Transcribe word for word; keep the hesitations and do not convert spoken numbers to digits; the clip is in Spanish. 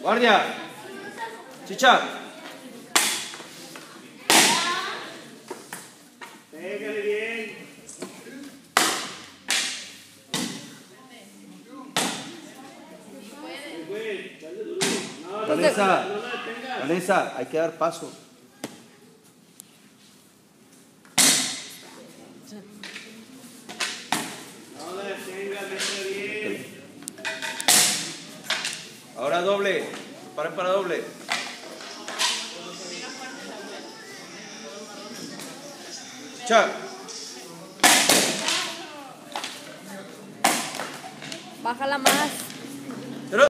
Guardia. Chicha. Pégale bien. Vanessa, Vanessa, hay que dar paso. No la detengas, déjala bien. Ahora doble. Paren para doble. Cha. Bájala más.